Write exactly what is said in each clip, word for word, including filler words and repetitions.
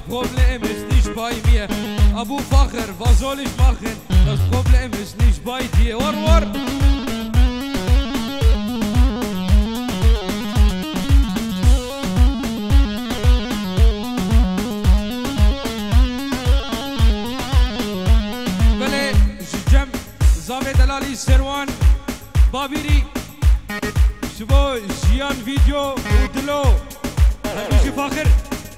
Problem ist nicht bei mir. Abu Fakr, was soll ich machen? Das Problem ist nicht bei dir. War, war. بله جم زاوید دلالی سروان بابیری شبو جیان ویدیو و دلو همیشه فاخر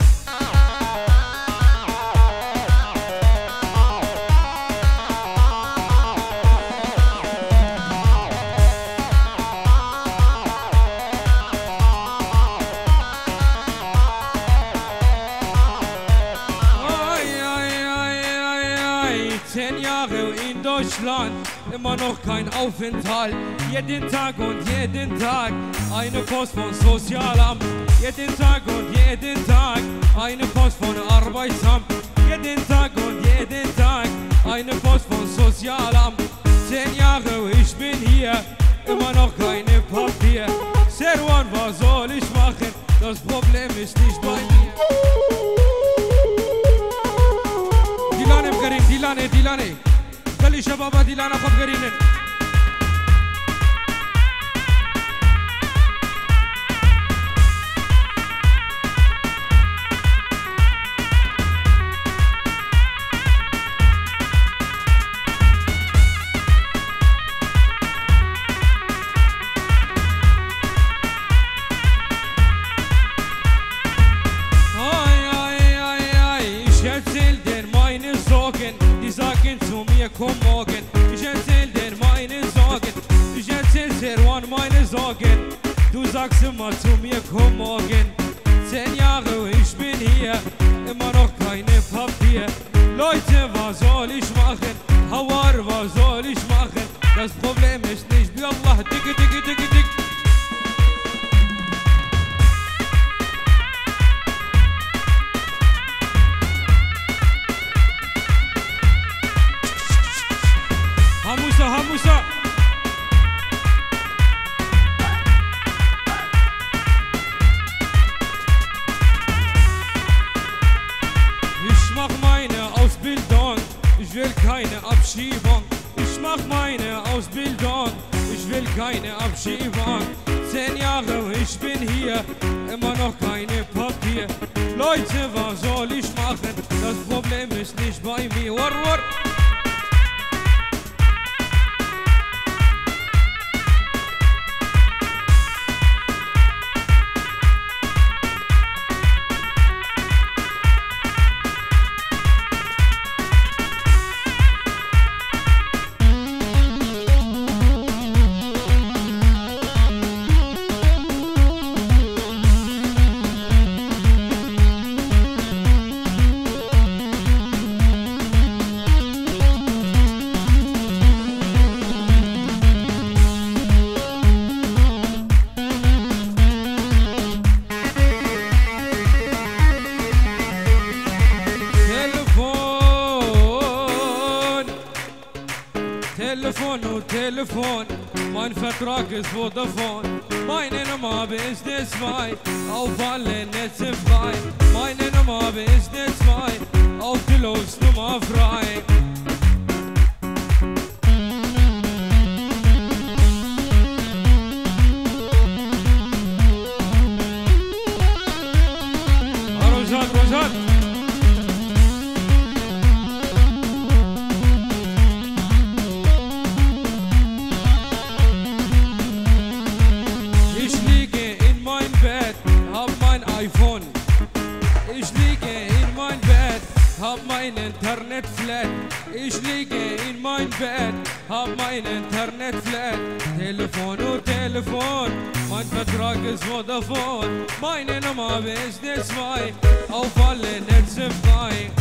Zehn Jahre in Deutschland, immer noch kein Aufenthalt. Jeden Tag und jeden Tag eine Post von Sozialamt. Jeden Tag und jeden Tag eine Post von Arbeitsamt. Jeden Tag und jeden Tag eine Post von Sozialamt. Zehn Jahre, ich bin hier, immer noch keine Papier. Serwan, was soll ich machen? Das Problem ist nicht bei mir. ديلاني ديلاني خلي شباب ديلانا خذ قرينن Die sagen zu mir, komm morgen. Ich erzähl dir meine Sorgen. Ich erzähl Serwan meine Sorgen. Du sagst immer zu mir, komm morgen. Zehn Jahre, ich bin hier, immer noch keine Papier. Leute, was soll ich machen? Hawar, was soll ich machen? Das Problem ist nicht, wie Allah, dicke, dicke, dicke, dicke. Hamusa, Hamusa. Ich mach meine Ausbildung, ich will keine Abschiebung. Ich mach meine Ausbildung, ich will keine Abschiebung. Zehn Jahre, ich bin hier, immer noch keine Papier. Leute, was soll ich machen? Das Problem ist nicht bei mir. War, war. Telefon und Telefon, mein Vertrag ist Vodafone. Meine Nummer ist nicht zwei, auf alle Netze frei. Meine Nummer ist nicht zwei, auf die Losnummer frei. Rosat, Rosat. iPhone. Ich liege in mein Bett, hab mein Internet flat. Ich liege in mein Bett, hab mein Internet flat. Telefon und Telefon, mein Vertrag ist Vodafone. Meine Nummer ist nicht zwei, auf alle Netze frei.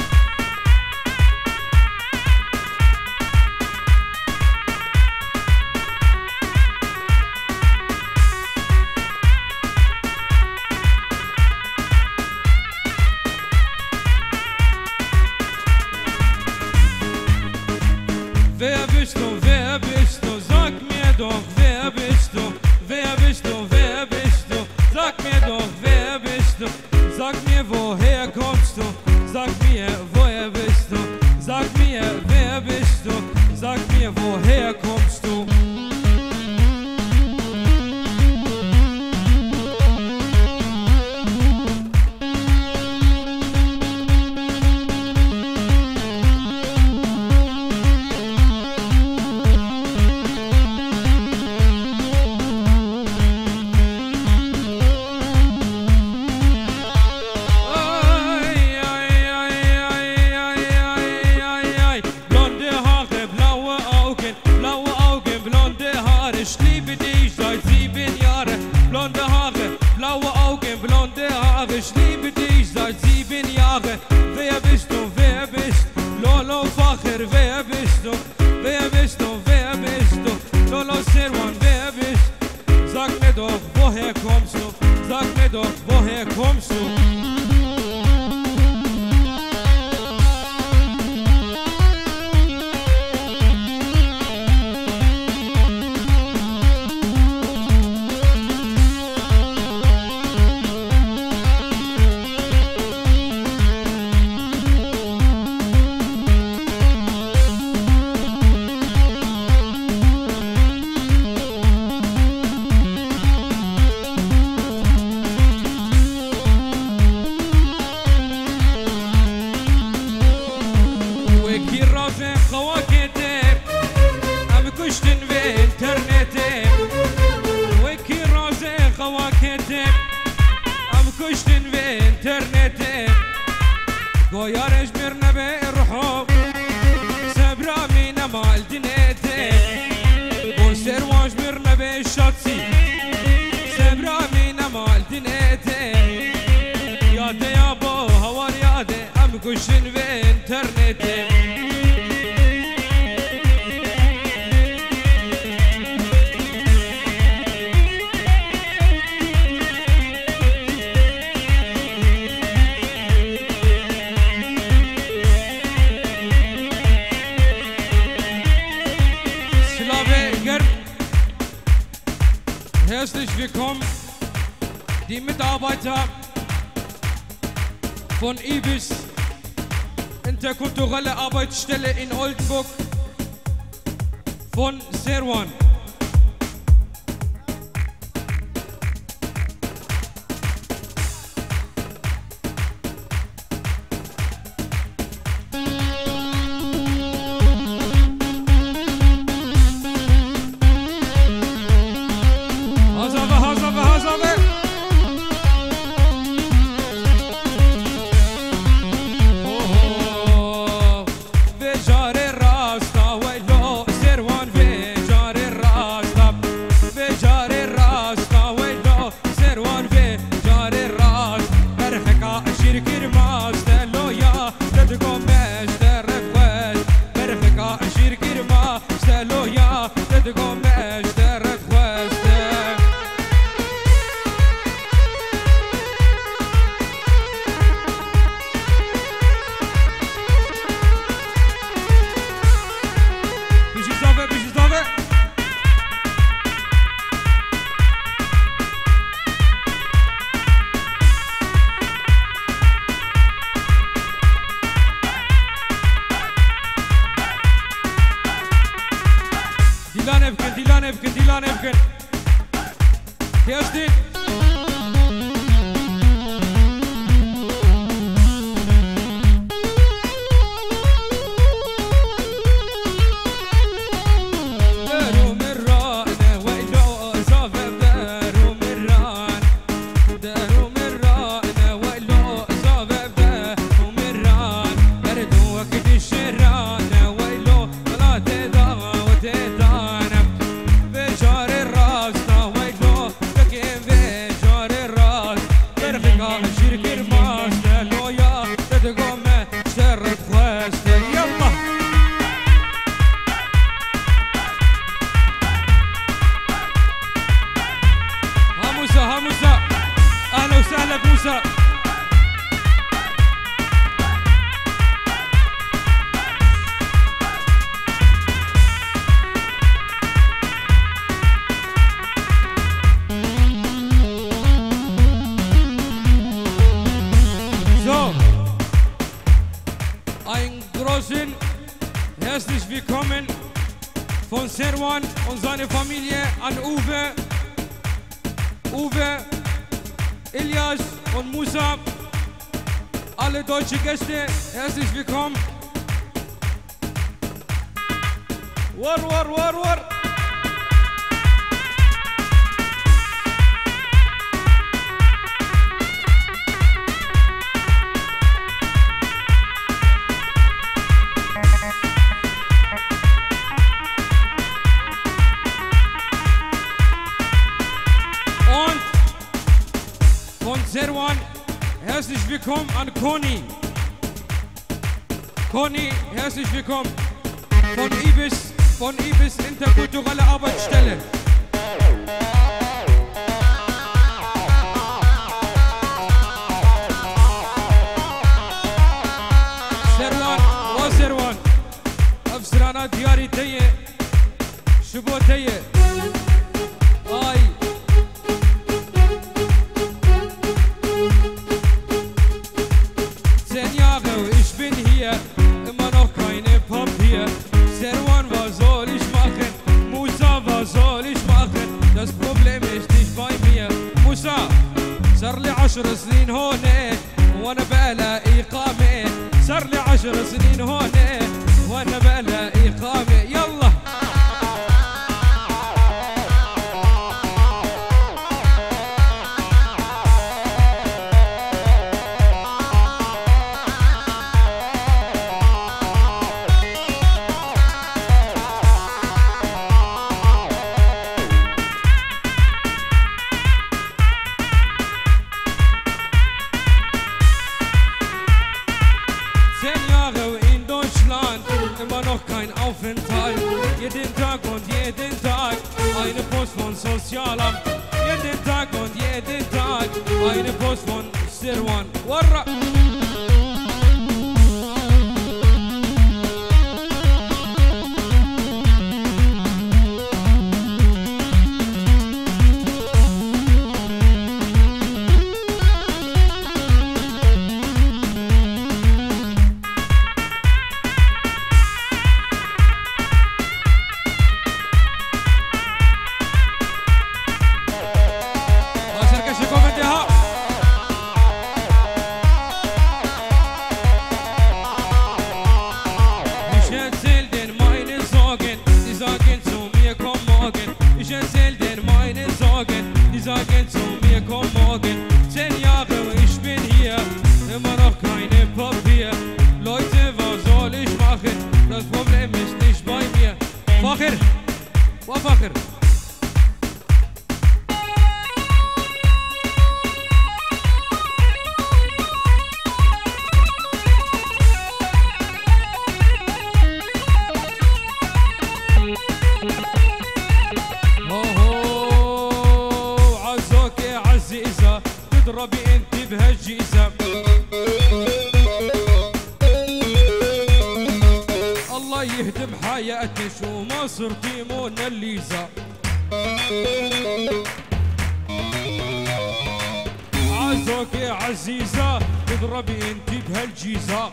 Wer bist du, wer bist du, sag mir doch, wer bist du, wer bist du, wer bist du, sag mir doch, wer bist du, sag mir, woher kommst du. Jahre. Wer bist du, wer bist du? Lolo Facher, wer bist du? Wer bist du, wer bist du? Lolo Serwan, wer bist du? Sag mir doch, woher kommst du? Sag mir doch, woher kommst du? Goyarış bir nebe ruhum Sebra mine mal dinete Bu servaş bir nebe şatsi Sebra mine mal dinete Yade ya bu havar yade Am kuşun ve internete Herzlich willkommen, die Mitarbeiter von IBIS, Interkulturelle Arbeitsstelle in Oldenburg, von Serwan. Dilan Evgen, Dilan Evgen, Dilan Evgen. Kerstin. Herzlich willkommen von Serwan und seine Familie an Uwe, Uwe, Elias und Musa. Alle deutsche Gäste, herzlich willkommen. War, war, war, war. Serwan, herzlich willkommen an Koni. Conny, herzlich willkommen. Von Ibis, von Ibis interkulturelle Arbeitsstelle. Serwan, wa Serwan. أفسرانا دياري تيه شبو تيه آي Senjage ich bin hier, immer noch keine Pop hier. Serwan, was soll ich machen? Musa, was soll ich machen? Das Problem ist nicht bei mir. Musa, صار لي عشر سنين هون وانا بقى إقامة. صار لي عشر سنين هون وانا بقى إقامة. يلا immer noch kein Aufenthalt. Jeden Tag und jeden Tag eine Post von Sozialamt. Jeden Tag und jeden Tag eine Post von Serwan. Warra! Ich erzähl dir meine Sorgen, die sagen zu mir, komm morgen. Zehn Jahre, ich bin hier, immer noch keine Papier. Leute, was soll ich machen? Das Problem ist nicht bei mir. Facher, wa Facher. تضربي انت بهالجيزة. الله يهدم حياتك وما صرتي موناليزا. عزوك يا عزيزة تضربي انت بهالجيزة.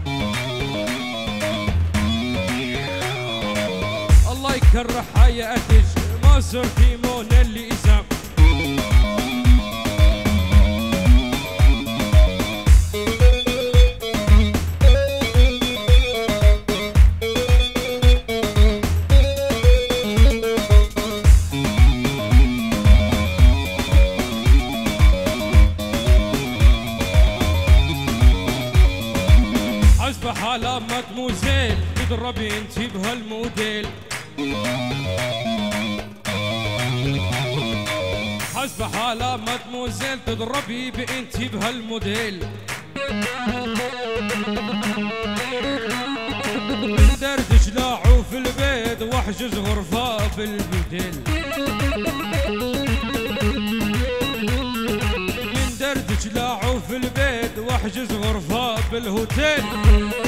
الله يكره حياتك ما صرتي موناليزا. حسب حالة مدموزيل تضربي انتي بهالموديل. حسب حالة مدموزيل تضربي بانتي بهالموديل. من دردش لاعو في البيت واحجز غرفة بالبديل. من دردش لاعو في البيت واحجز غرفة بالهوتيل.